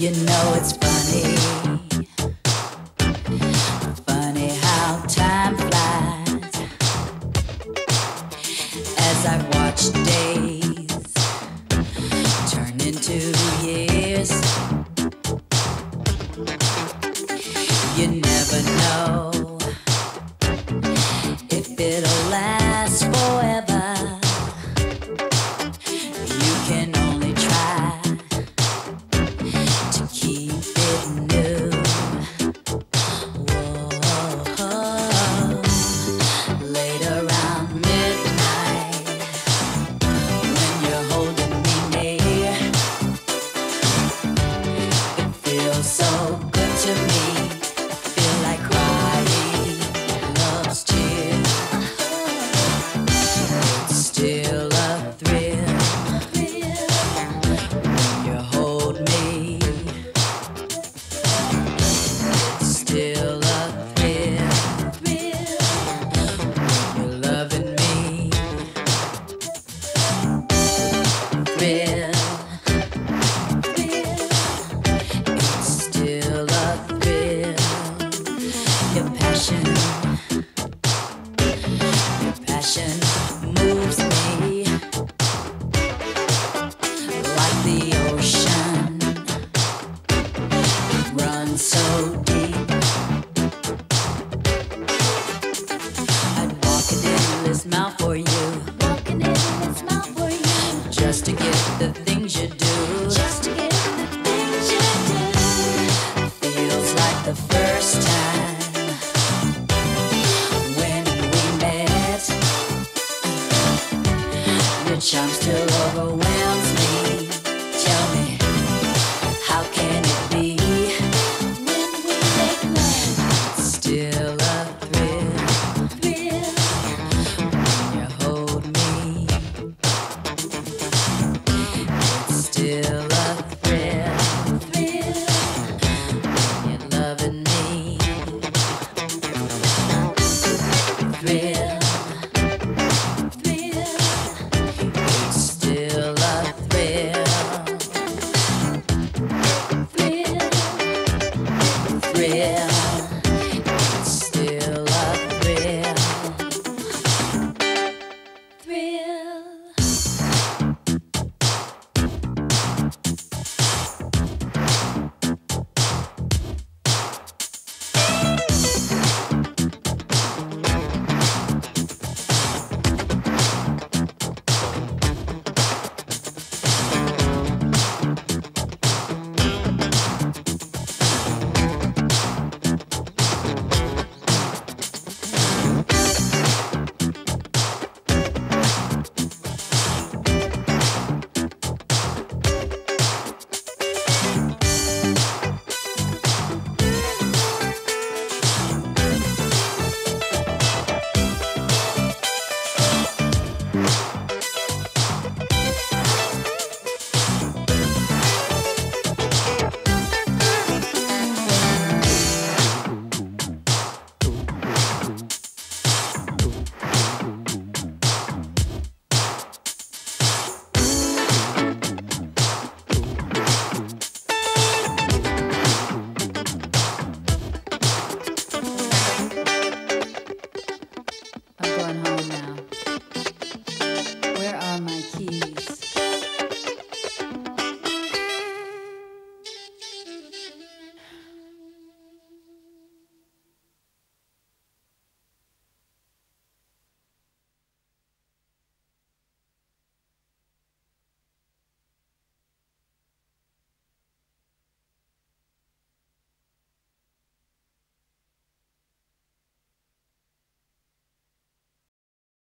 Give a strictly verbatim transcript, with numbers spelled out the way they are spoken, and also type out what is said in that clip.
You know it's funny, funny how time flies as I watch days turn into years. You never know if it'll last forever. You can only try to keep it new. Whoa. Late around midnight, when you're holding me near, it feels so good to me. Feel like crying, love's tears. It's still a thrill when you hold me. It's still a thrill when you're loving me. Thrill. It's still a thrill. Your passion, your passion moves me like the ocean. It runs so deep. I'd walk an endless mile for you, walk an endless mile for you, just to get the things you do, just to get the things you do. Feels like the first time when we met. Your charm still overwhelms